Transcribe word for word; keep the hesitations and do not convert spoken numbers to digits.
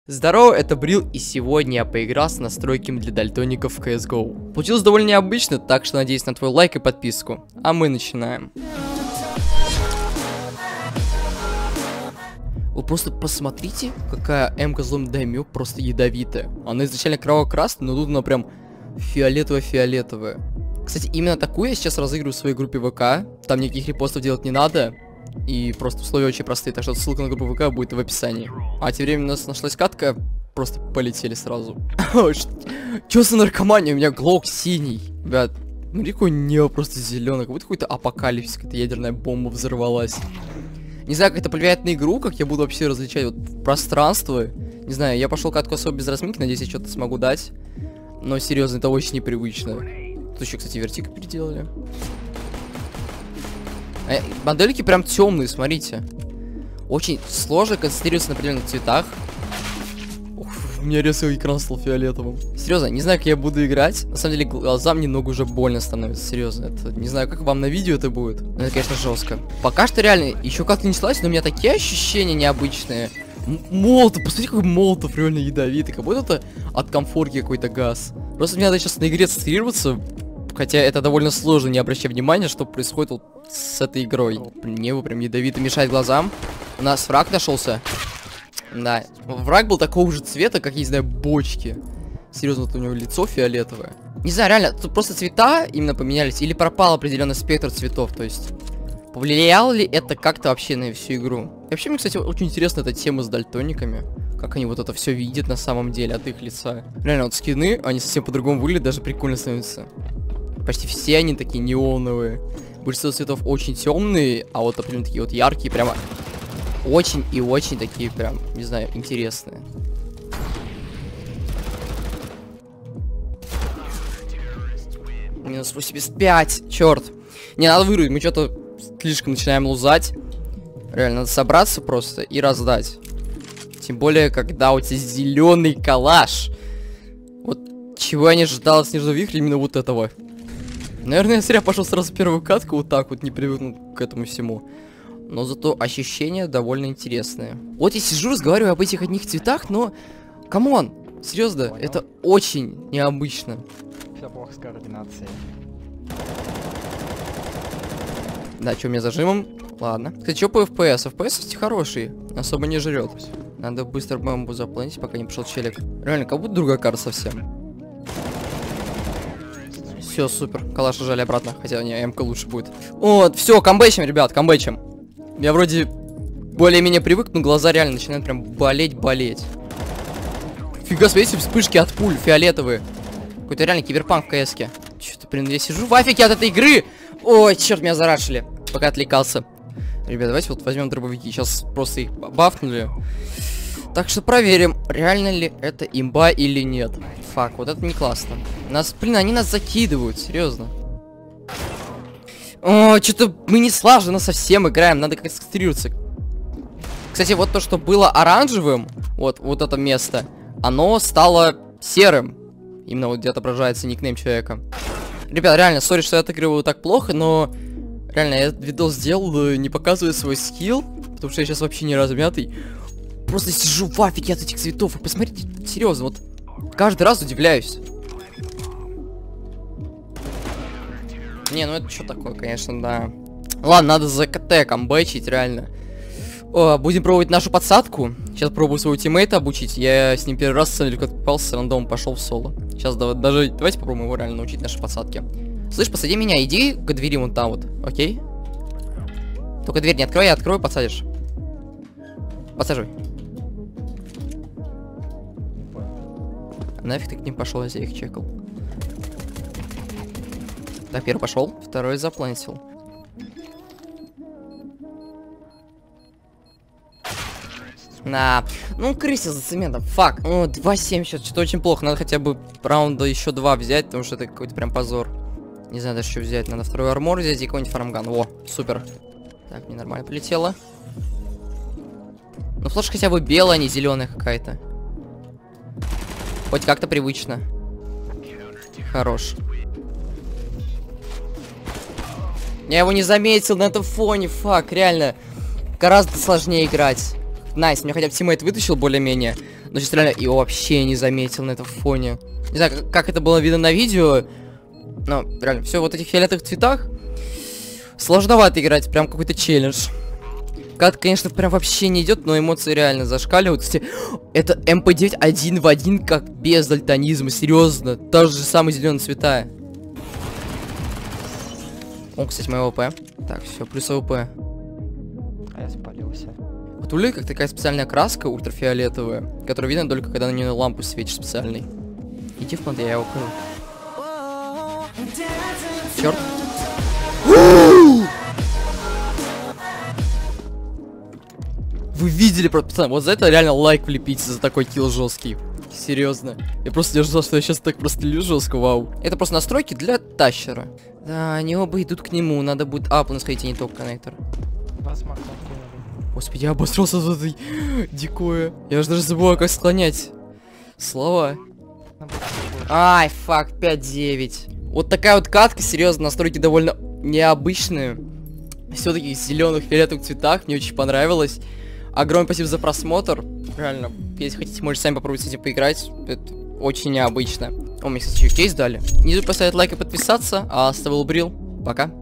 Здорово, это Брил, и сегодня я поиграл с настройками для дальтоников в си эс го. Получилось довольно необычно, так что надеюсь на твой лайк и подписку. А мы начинаем. Вы просто посмотрите, какая М-ка злом даймё просто ядовитая. Она изначально кроваво-красная, но тут она прям фиолетово-фиолетовая. Кстати, именно такую я сейчас разыгрываю в своей группе ВК. Там никаких репостов делать не надо. И просто условия очень простые, так что ссылка на группу ВК будет в описании. А тем временем у нас нашлась катка, просто полетели сразу. Чё за наркомания? У меня глок синий. Ребят, смотри, какое небо просто зеленое, как будто какой-то апокалипсис, какая-то ядерная бомба взорвалась. Не знаю, как это повлияет на игру, как я буду вообще различать вот пространство. Не знаю, я пошел катку особо без разминки, надеюсь, я что-то смогу дать. Но серьезно, это очень непривычно. Тут еще, кстати, вертик переделали. А, модельки прям темные, смотрите. Очень сложно концентрироваться на определенных цветах. Ух, у меня резко экран стал фиолетовым. Серьезно, не знаю, как я буду играть. На самом деле, глазам немного уже больно становится. Серьезно, это не знаю, как вам на видео это будет. Но это, конечно, жестко. Пока что реально еще как-то не слазь, но у меня такие ощущения необычные. Молотов, посмотрите, какой Молотов реально ядовитый. Как будто это от комфорки какой-то газ. Просто мне надо сейчас на игре концентрироваться. Хотя это довольно сложно, не обращая внимания, что происходит вот с этой игрой. Небо прям ядовито мешает глазам. У нас враг нашелся. Да, враг был такого же цвета, как, я не знаю, бочки. Серьезно, вот у него лицо фиолетовое. Не знаю, реально, тут просто цвета именно поменялись, или пропал определенный спектр цветов, то есть... Повлияло ли это как-то вообще на всю игру? И вообще, мне, кстати, очень интересна эта тема с дальтониками. Как они вот это все видят на самом деле от их лица. Реально, вот скины, они совсем по-другому выглядят, даже прикольно становятся. Почти все они такие неоновые. Большинство цветов очень темные, а вот, например, такие вот яркие, прямо очень и очень такие прям, не знаю, интересные. Минус восемьдесят пять, черт. Не, надо вырубить, мы что-то слишком начинаем лузать. Реально, надо собраться просто и раздать. Тем более, когда у тебя зеленый калаш. Вот чего я не ожидал от Снежного Вихря, именно вот этого. Наверное, я зря пошел сразу в первую катку, вот так вот, не привыкнул к этому всему. Но зато ощущения довольно интересные. Вот я сижу, разговариваю об этих одних цветах, но... Камон! Серьезно, это очень необычно. Все плохо с координацией. Да, что у меня зажимом? Ладно. Кстати, что по эф пи эс? эф пи эс, кстати, хороший. Особо не жрет. Надо быстро бомбу запланить, пока не пришел челик. Реально, как будто другая карта совсем. Все, супер. Калаш жали обратно. Хотя, не, М-ка лучше будет. Вот, все, камбэчим, ребят, камбэчим. Я вроде более-менее привык, но глаза реально начинают прям болеть-болеть. Фига себе, эти вспышки от пуль фиолетовые. Какой-то реально киберпанк в КС-ке. Что-то, блин, я сижу в афике от этой игры. Ой, черт, меня зарашили. Пока отвлекался. Ребят, давайте вот возьмем дробовики. Сейчас просто их бафнули. Так что проверим, реально ли это имба или нет. Фак, вот это не классно. Нас, блин, они нас закидывают, серьезно. О, что-то мы не слаженно совсем играем, надо как-то сконцентрироваться. Кстати, вот то, что было оранжевым, вот, вот это место, оно стало серым. Именно вот где отображается никнейм человека. Ребят, реально, сори, что я отыгрываю так плохо, но... Реально, я этот видос сделал, не показывая свой скилл, потому что я сейчас вообще не размятый. Просто сижу в афиге от этих цветов. И посмотрите, серьезно, вот каждый раз удивляюсь. Не, ну это что такое, конечно, да. Ладно, надо за КТ камбэчить, реально. О, будем пробовать нашу подсадку. Сейчас пробую своего тиммейта обучить. Я с ним первый раз с как попался, с рандомом пошел в соло. Сейчас да, даже давайте попробуем его реально научить нашей подсадке. Слышь, посади меня, иди к двери вон там вот, окей? Только дверь не открой, я открою, подсадишь. Подсаживай. Нафиг ты к ним пошел, я их чекал. Так, первый пошел, второй заплантил. На, ну крыся за цементом, фак. О, два семьдесят, что-то очень плохо. Надо хотя бы раунда еще два взять, потому что это какой-то прям позор. Не знаю даже что взять. Надо второй армор взять и какой-нибудь фармган. Во, супер. Так, мне нормально полетело. Ну флеш хотя бы белая, а не зеленая какая-то. Хоть как-то привычно. Хорош. Я его не заметил на этом фоне, фак, реально. Гораздо сложнее играть. Найс, меня хотя бы тиммейт вытащил более-менее. Но сейчас реально его вообще не заметил на этом фоне. Не знаю, как, как это было видно на видео. Но реально, все в вот этих фиолетовых цветах. Сложновато играть, прям какой-то челлендж. Кат, конечно, прям вообще не идет, но эмоции реально зашкаливают. Кстати, это эм пэ девять один в один, как без дальтонизма, серьезно. Та же самые зеленые цвета. О, кстати, мой ОП. Так, все, плюс ОП. А я спалился. Вот у Лили как такая специальная краска ультрафиолетовая, которую видно только когда на нее лампу светишь специальный. Иди в план, я его укрыл. Черт. Вы видели, пацаны, вот за это реально лайк влепите, за такой килл жесткий. Серьезно. Я просто не ожидал, что я сейчас так прострелю жестко, вау. Это просто настройки для тащера. Да, они оба идут к нему, надо будет апнуть, сходить, а не только коннектор. Возможно. Господи, я обосрался за этой дикое. Я же даже забыл, как склонять слова. Ай, фак, пять девять. Вот такая вот катка, серьезно, настройки довольно необычные. Все-таки в зеленых фиолетовых цветах, мне очень понравилось. Огромное спасибо за просмотр. Реально, если хотите, можете сами попробовать с этим поиграть. Это очень необычно. О, мне, кстати, еще кейс дали. Не забудь поставить лайк и подписаться. А с тобой был Брил. Пока.